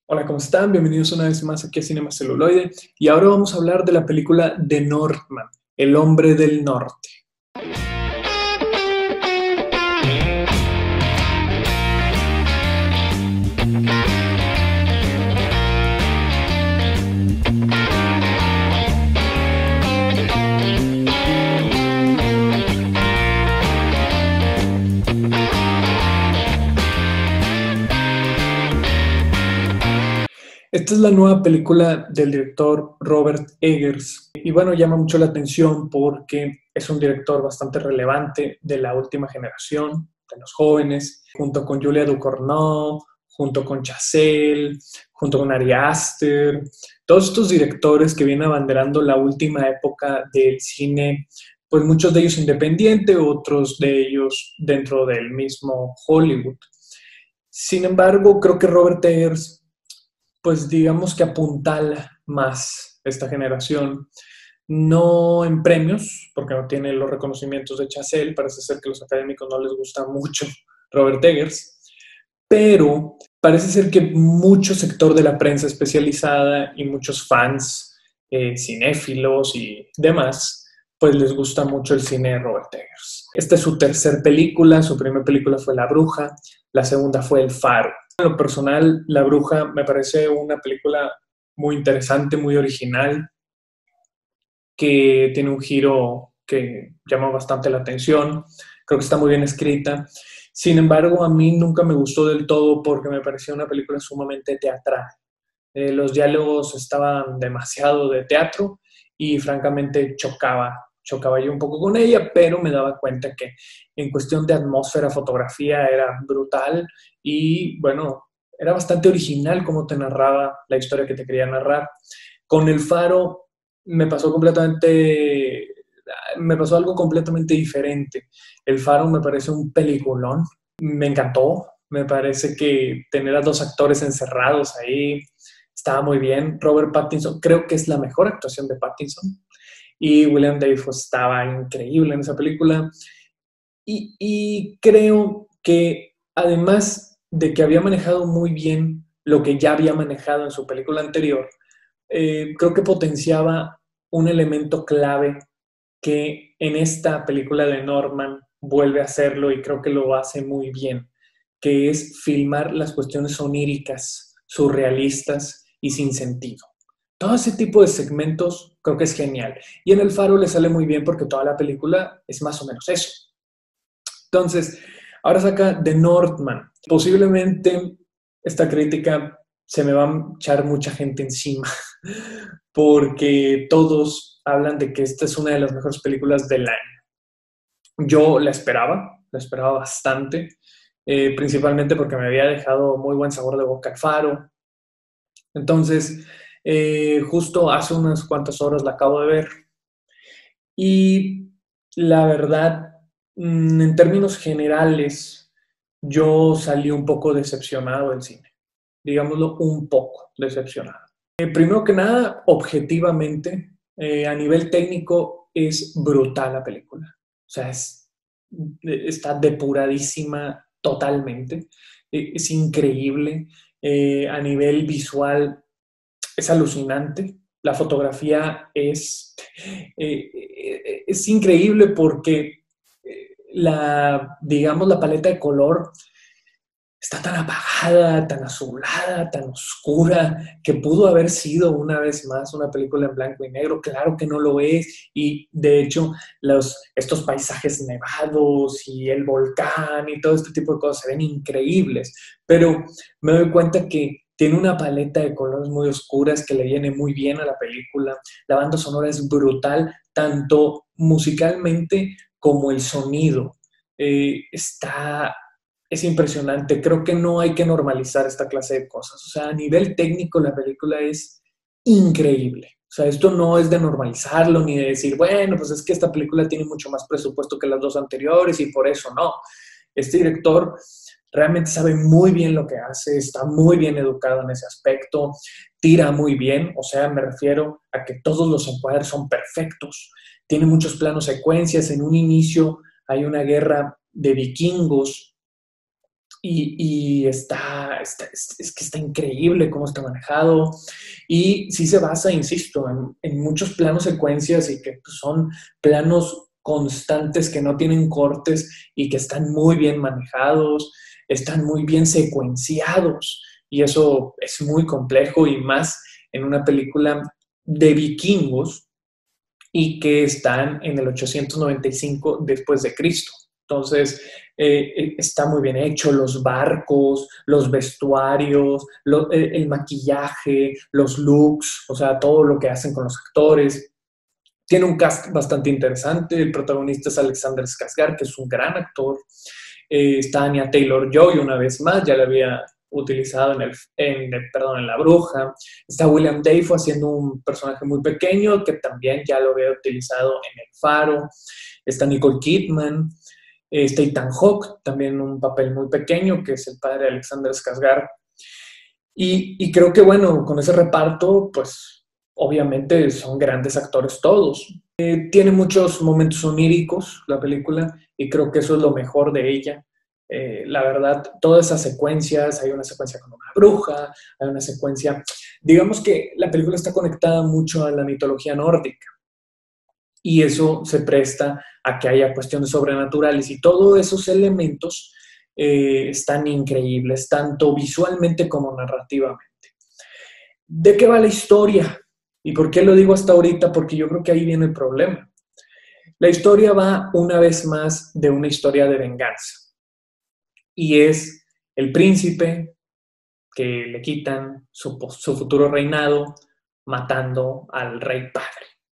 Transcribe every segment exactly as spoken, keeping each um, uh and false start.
Hola, ¿cómo están? Bienvenidos una vez más aquí a Cinema Celuloide y ahora vamos a hablar de la película The Northman, El hombre del norte. Esta es la nueva película del director Robert Eggers y bueno, llama mucho la atención porque es un director bastante relevante de la última generación, de los jóvenes, junto con Julia Ducournau, junto con Chazelle, junto con Ari Aster, todos estos directores que vienen abanderando la última época del cine, pues muchos de ellos independientes, otros de ellos dentro del mismo Hollywood. Sin embargo, creo que Robert Eggers pues digamos que apuntala más esta generación, no en premios, porque no tiene los reconocimientos de Chazelle, parece ser que a los académicos no les gusta mucho Robert Eggers, pero parece ser que mucho sector de la prensa especializada y muchos fans, eh, cinéfilos y demás, pues les gusta mucho el cine de Robert Eggers. Esta es su tercer película, su primera película fue La Bruja, la segunda fue El Faro. En lo personal, La Bruja me parece una película muy interesante, muy original, que tiene un giro que llama bastante la atención. Creo que está muy bien escrita. Sin embargo, a mí nunca me gustó del todo porque me parecía una película sumamente teatral. Eh, los diálogos estaban demasiado de teatro y francamente chocaba. Chocaba yo un poco con ella, pero me daba cuenta que en cuestión de atmósfera, fotografía, era brutal y, bueno, era bastante original cómo te narraba la historia que te quería narrar. Con El Faro me pasó completamente, me pasó algo completamente diferente. El Faro me parece un peliculón, me encantó, me parece que tener a dos actores encerrados ahí estaba muy bien. Robert Pattinson, creo que es la mejor actuación de Pattinson. Y William Dafoe estaba increíble en esa película. Y, y creo que además de que había manejado muy bien lo que ya había manejado en su película anterior, eh, creo que potenciaba un elemento clave que en esta película de Norman vuelve a hacerlo y creo que lo hace muy bien, que es filmar las cuestiones oníricas, surrealistas y sin sentido. Todo ese tipo de segmentos creo que es genial. Y en El Faro le sale muy bien porque toda la película es más o menos eso. Entonces, ahora saca The Northman. Posiblemente esta crítica se me va a echar mucha gente encima porque todos hablan de que esta es una de las mejores películas del año. Yo la esperaba, la esperaba bastante, eh, principalmente porque me había dejado muy buen sabor de boca El Faro. Entonces, eh, justo hace unas cuantas horas la acabo de ver y la verdad, mm, en términos generales, yo salí un poco decepcionado del cine, digámoslo, un poco decepcionado. Eh, primero que nada, objetivamente, eh, a nivel técnico, es brutal la película. O sea, es, está depuradísima totalmente. Eh, es increíble. Eh, a nivel visual, es alucinante. La fotografía es, eh, eh, es increíble porque eh, la, digamos, la paleta de color está tan apagada, tan azulada, tan oscura, que pudo haber sido una vez más una película en blanco y negro. Claro que no lo es, y de hecho los, estos paisajes nevados y el volcán y todo este tipo de cosas se ven increíbles, pero me doy cuenta que tiene una paleta de colores muy oscuras que le viene muy bien a la película. La banda sonora es brutal, tanto musicalmente como el sonido. Eh, está es impresionante. Creo que no hay que normalizar esta clase de cosas. O sea, a nivel técnico la película es increíble. O sea, esto no es de normalizarlo ni de decir, bueno, pues es que esta película tiene mucho más presupuesto que las dos anteriores y por eso no. Este director realmente sabe muy bien lo que hace, está muy bien educado en ese aspecto, tira muy bien, o sea, me refiero a que todos los encuadres son perfectos. Tiene muchos planos secuencias. En un inicio hay una guerra de vikingos y, y está, está es, es, que está increíble cómo está manejado. Y sí se basa, insisto, en, en muchos planos secuencias y que pues, son planos constantes que no tienen cortes y que están muy bien manejados, están muy bien secuenciados. Y eso es muy complejo y más en una película de vikingos y que están en el ochocientos noventa y cinco después de Cristo. Entonces, eh, está muy bien hecho, los barcos, los vestuarios, lo, eh, el maquillaje, los looks, o sea, todo lo que hacen con los actores. Tiene un cast bastante interesante, el protagonista es Alexander Skarsgård, que es un gran actor. Eh, está Anya Taylor-Joy una vez más, ya la había utilizado en, el, en, perdón, en La Bruja. Está William Dafoe haciendo un personaje muy pequeño que también ya lo había utilizado en El Faro. Está Nicole Kidman. Está Ethan Hawke, también un papel muy pequeño, que es el padre de Alexander Skarsgård. Y, y creo que, bueno, con ese reparto, pues obviamente son grandes actores todos. Eh, tiene muchos momentos oníricos la película y creo que eso es lo mejor de ella. Eh, la verdad, todas esas secuencias, hay una secuencia con una bruja, hay una secuencia, digamos que la película está conectada mucho a la mitología nórdica y eso se presta a que haya cuestiones sobrenaturales y todos esos elementos eh, están increíbles, tanto visualmente como narrativamente. ¿De qué va la historia? ¿Y por qué lo digo hasta ahorita? Porque yo creo que ahí viene el problema. La historia va una vez más de una historia de venganza. Y es el príncipe que le quitan su, su futuro reinado matando al rey padre.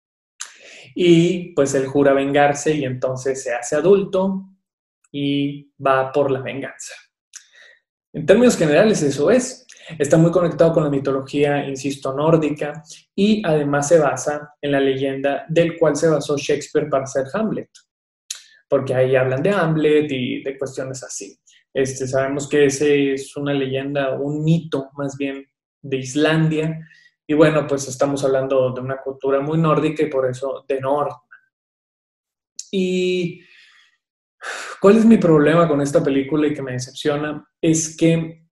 Y pues él jura vengarse y entonces se hace adulto y va por la venganza. En términos generales eso es. Está muy conectado con la mitología, insisto, nórdica y además se basa en la leyenda del cual se basó Shakespeare para hacer Hamlet. Porque ahí hablan de Hamlet y de cuestiones así. Este, sabemos que ese es una leyenda, un mito más bien de Islandia. Y bueno, pues estamos hablando de una cultura muy nórdica y por eso de Northman. Y ¿cuál es mi problema con esta película y que me decepciona? Es que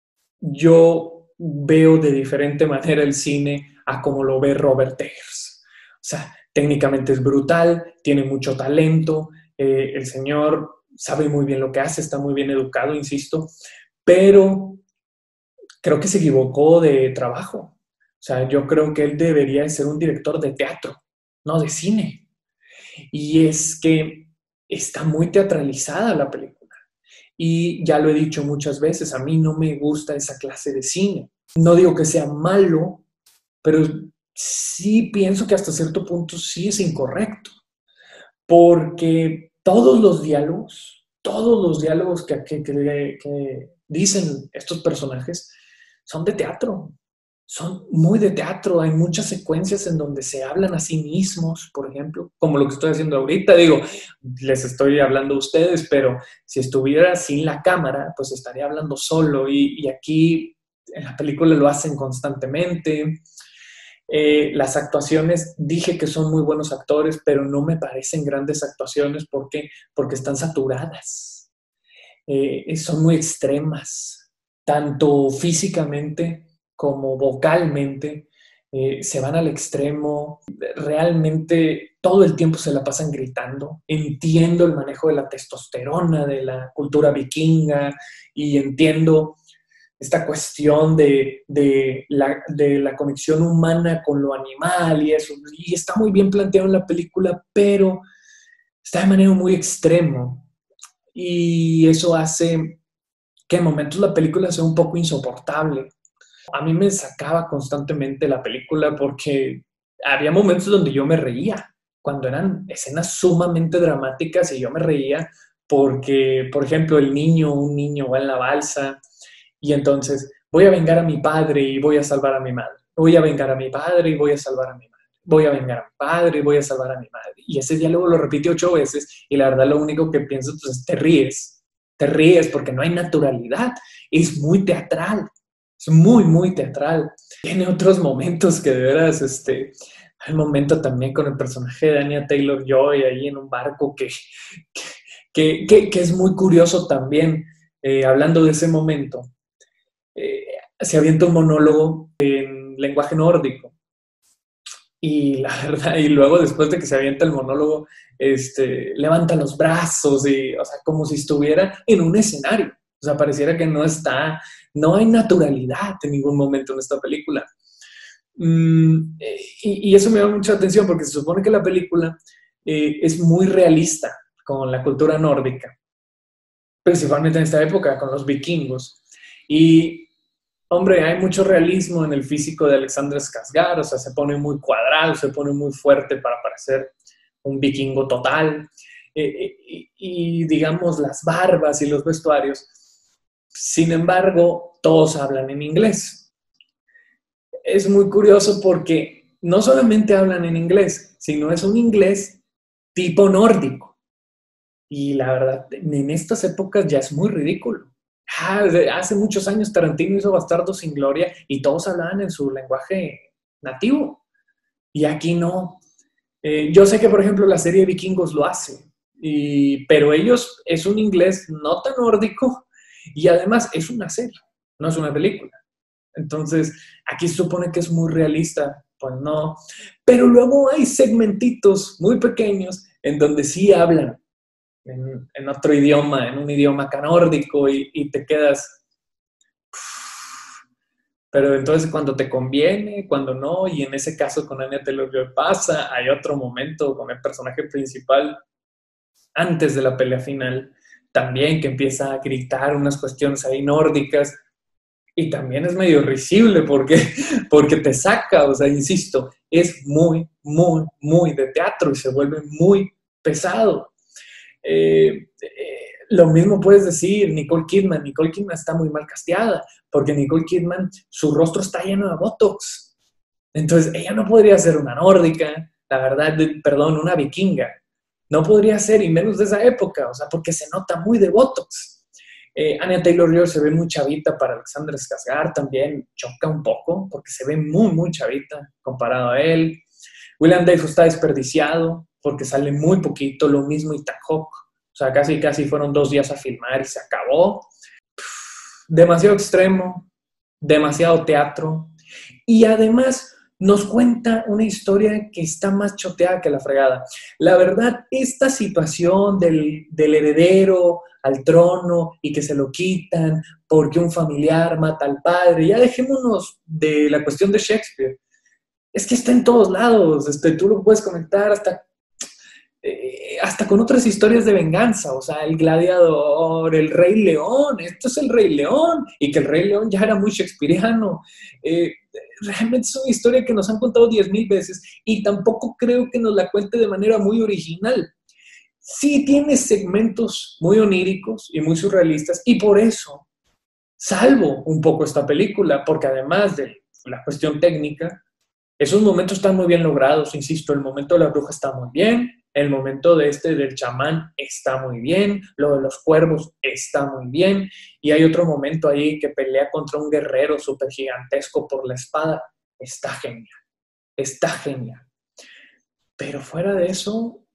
yo veo de diferente manera el cine a como lo ve Robert Eggers. O sea, técnicamente es brutal, tiene mucho talento, eh, el señor sabe muy bien lo que hace, está muy bien educado, insisto, pero creo que se equivocó de trabajo. O sea, yo creo que él debería ser un director de teatro, no de cine. Y es que está muy teatralizada la película. Y ya lo he dicho muchas veces, a mí no me gusta esa clase de cine. No digo que sea malo, pero sí pienso que hasta cierto punto sí es incorrecto. Porque todos los diálogos, todos los diálogos que, que, que, que dicen estos personajes son de teatro. Son muy de teatro, hay muchas secuencias en donde se hablan a sí mismos, por ejemplo, como lo que estoy haciendo ahorita, digo, les estoy hablando a ustedes, pero si estuviera sin la cámara, pues estaría hablando solo y, y aquí en la película lo hacen constantemente. Eh, las actuaciones, dije que son muy buenos actores, pero no me parecen grandes actuaciones, ¿por qué? Porque están saturadas, eh, son muy extremas, tanto físicamente como vocalmente, eh, se van al extremo, realmente todo el tiempo se la pasan gritando. Entiendo el manejo de la testosterona, de la cultura vikinga, y entiendo esta cuestión de, de, la, de la conexión humana con lo animal y eso, y está muy bien planteado en la película, pero está de manera muy extremo, y eso hace que en momentos la película sea un poco insoportable. A mí me sacaba constantemente la película porque había momentos donde yo me reía, cuando eran escenas sumamente dramáticas y yo me reía porque, por ejemplo, el niño, un niño va en la balsa y entonces voy a vengar a mi padre y voy a salvar a mi madre. Voy a vengar a mi padre y voy a salvar a mi madre. Voy a vengar a mi padre y voy a salvar a mi madre. Y ese diálogo lo repite ocho veces y la verdad lo único que pienso pues, es te ríes. Te ríes porque no hay naturalidad. Es muy teatral. Es muy, muy teatral. Tiene otros momentos que de veras, este, hay un momento también con el personaje de Anya Taylor-Joy ahí en un barco que, que, que, que es muy curioso también. eh, hablando de ese momento, eh, se avienta un monólogo en lenguaje nórdico. Y la verdad, y luego después de que se avienta el monólogo, este, levanta los brazos y, o sea, como si estuviera en un escenario. O sea, pareciera que no está, no hay naturalidad en ningún momento en esta película. Mm, y, y eso me llama mucha atención porque se supone que la película eh, es muy realista con la cultura nórdica, principalmente en esta época, con los vikingos. Y, hombre, hay mucho realismo en el físico de Alexander Skarsgård, o sea, se pone muy cuadrado, se pone muy fuerte para parecer un vikingo total. Eh, y, y, digamos, las barbas y los vestuarios. Sin embargo, todos hablan en inglés. Es muy curioso porque no solamente hablan en inglés, sino es un inglés tipo nórdico. Y la verdad, en estas épocas ya es muy ridículo. Ah, hace muchos años Tarantino hizo Bastardos sin Gloria y todos hablaban en su lenguaje nativo. Y aquí no. Eh, yo sé que, por ejemplo, la serie Vikingos lo hace, y, pero ellos es un inglés no tan nórdico y además es una serie, no es una película. Entonces, aquí se supone que es muy realista, pues no. Pero luego hay segmentitos muy pequeños en donde sí hablan en, en otro idioma, en un idioma acá nórdico y, y te quedas... Pero entonces cuando te conviene, cuando no, y en ese caso con Anya Taylor-Joy pasa, hay otro momento con el personaje principal antes de la pelea final, también que empieza a gritar unas cuestiones ahí nórdicas, y también es medio risible porque, porque te saca, o sea, insisto, es muy, muy, muy de teatro y se vuelve muy pesado. Eh, eh, lo mismo puedes decir Nicole Kidman. Nicole Kidman está muy mal casteada porque Nicole Kidman, su rostro está lleno de botox. Entonces, ella no podría ser una nórdica, la verdad, de, perdón, una vikinga. No podría ser, y menos de esa época, o sea, porque se nota muy de botox. Eh, Anya Taylor-Joy se ve muy chavita para Alexander Skarsgård, también choca un poco porque se ve muy, muy chavita comparado a él. William Dafoe está desperdiciado porque sale muy poquito, lo mismo Ethan Hawke. O sea, casi, casi fueron dos días a filmar y se acabó. Demasiado extremo, demasiado teatro. Y además nos cuenta una historia que está más choteada que la fregada. La verdad, esta situación del, del heredero al trono y que se lo quitan porque un familiar mata al padre, ya dejémonos de la cuestión de Shakespeare. Es que está en todos lados, este, tú lo puedes conectar hasta, eh, hasta con otras historias de venganza, o sea, el gladiador, el Rey León, esto es el Rey León, y que el Rey León ya era muy shakespeariano. Eh, realmente es una historia que nos han contado diez mil veces y tampoco creo que nos la cuente de manera muy original. Sí tiene segmentos muy oníricos y muy surrealistas, y por eso salvo un poco esta película, porque además de la cuestión técnica, esos momentos están muy bien logrados, insisto, el momento de la bruja está muy bien, el momento de este del chamán está muy bien, lo de los cuervos está muy bien, y hay otro momento ahí que pelea contra un guerrero súper gigantesco por la espada, está genial, está genial. Pero fuera de eso,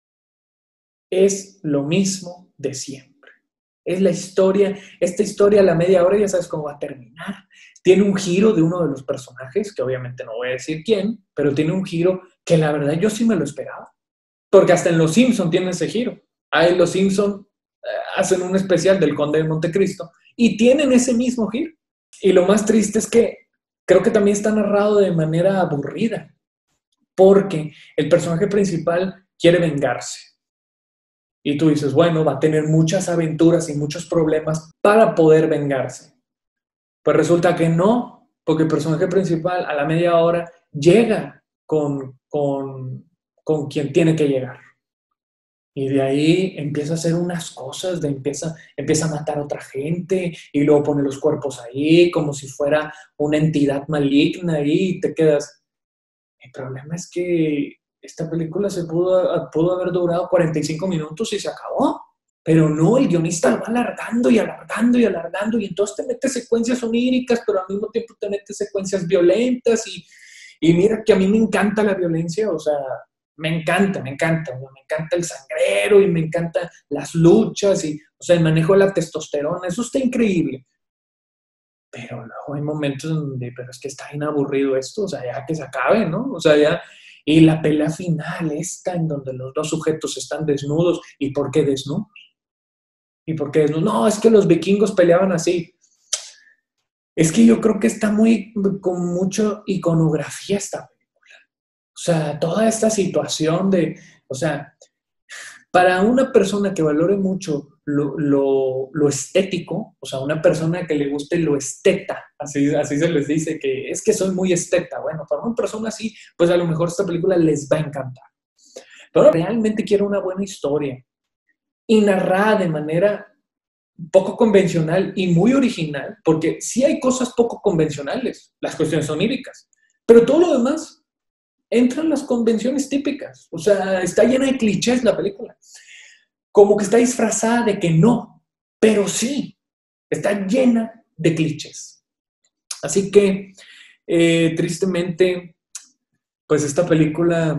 es lo mismo de siempre. Es la historia, esta historia a la media hora ya sabes cómo va a terminar. Tiene un giro de uno de los personajes, que obviamente no voy a decir quién, pero tiene un giro que la verdad yo sí me lo esperaba. Porque hasta en Los Simpson tiene ese giro. Ahí Los Simpson eh, hacen un especial del Conde de Montecristo y tienen ese mismo giro. Y lo más triste es que creo que también está narrado de manera aburrida, porque el personaje principal quiere vengarse. Y tú dices, bueno, va a tener muchas aventuras y muchos problemas para poder vengarse. Pues resulta que no, porque el personaje principal a la media hora llega con, con, con quien tiene que llegar. Y de ahí empieza a hacer unas cosas, de empieza, empieza a matar a otra gente y luego pone los cuerpos ahí como si fuera una entidad maligna y te quedas. El problema es que esta película se pudo, pudo haber durado cuarenta y cinco minutos y se acabó. Pero no, el guionista lo va alargando y alargando y alargando y entonces te mete secuencias oníricas, pero al mismo tiempo te mete secuencias violentas y, y mira que a mí me encanta la violencia, o sea, me encanta, me encanta, me encanta el sangrero y me encantan las luchas y, o O sea, el manejo de la testosterona, eso está increíble. Pero luego hay momentos donde, pero es que está bien aburrido esto, o sea, ya que se acabe, ¿no? O sea, ya, y la pelea final esta en donde los dos sujetos están desnudos, ¿y por qué desnudos? ¿Y por qué desnudos? No, es que los vikingos peleaban así. Es que yo creo que está muy, con mucha iconografía esta película. O sea, toda esta situación de, o sea, para una persona que valore mucho lo, lo, lo estético, o sea, una persona que le guste lo esteta, así, así se les dice, que es que soy muy esteta. Bueno, para una persona así, pues a lo mejor esta película les va a encantar. Pero realmente quiero una buena historia y narrada de manera poco convencional y muy original, porque sí hay cosas poco convencionales, las cuestiones oníricas, pero todo lo demás entran las convenciones típicas. O sea, está llena de clichés la película. Como que está disfrazada de que no, pero sí, está llena de clichés. Así que, eh, tristemente, pues esta película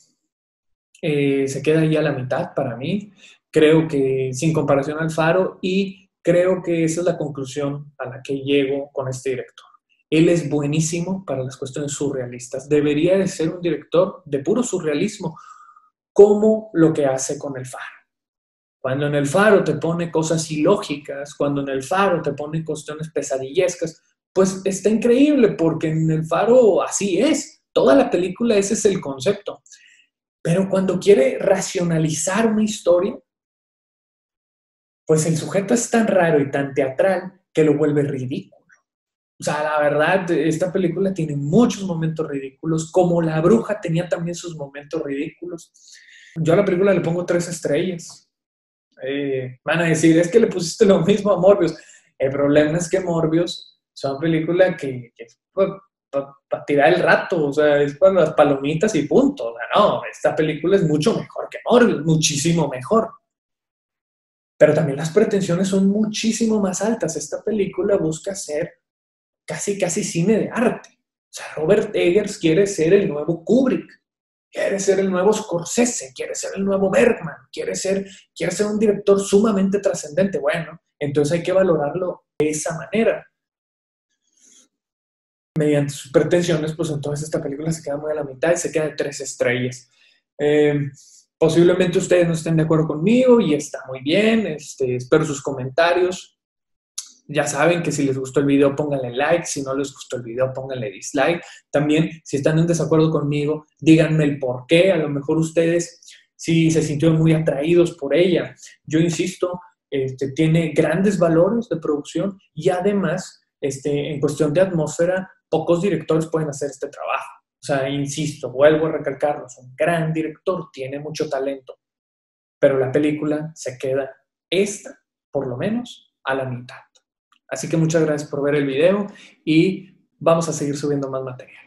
eh, se queda ahí a la mitad para mí. Creo que sin comparación al Faro, y creo que esa es la conclusión a la que llego con este director. Él es buenísimo para las cuestiones surrealistas. Debería de ser un director de puro surrealismo, como lo que hace con El Faro. Cuando en El Faro te pone cosas ilógicas, cuando en El Faro te pone cuestiones pesadillescas, pues está increíble, porque en El Faro así es. Toda la película ese es el concepto. Pero cuando quiere racionalizar una historia, pues el sujeto es tan raro y tan teatral que lo vuelve ridículo. O sea, la verdad, esta película tiene muchos momentos ridículos, como La Bruja tenía también sus momentos ridículos. Yo a la película le pongo tres estrellas. Eh, van a decir, es que le pusiste lo mismo a Morbius. El problema es que Morbius es una película que, que para pa, pa tirar el rato, o sea, es para las palomitas y punto. O sea, no, esta película es mucho mejor que Morbius, muchísimo mejor. Pero también las pretensiones son muchísimo más altas. Esta película busca ser casi, casi cine de arte. O sea, Robert Eggers quiere ser el nuevo Kubrick, quiere ser el nuevo Scorsese, quiere ser el nuevo Bergman, quiere ser, quiere ser un director sumamente trascendente. Bueno, entonces hay que valorarlo de esa manera. Mediante sus pretensiones, pues entonces esta película se queda muy a la mitad y se queda de tres estrellas. Eh, posiblemente ustedes no estén de acuerdo conmigo y está muy bien. Este, espero sus comentarios. Ya saben que si les gustó el video, pónganle like. Si no les gustó el video, pónganle dislike. También, si están en desacuerdo conmigo, díganme el por qué. A lo mejor ustedes sí se sintieron muy atraídos por ella. Yo insisto, este, tiene grandes valores de producción y además, este, en cuestión de atmósfera, pocos directores pueden hacer este trabajo. O sea, insisto, vuelvo a recalcarlo, es un gran director, tiene mucho talento, pero la película se queda, esta, por lo menos, a la mitad. Así que muchas gracias por ver el video y vamos a seguir subiendo más material.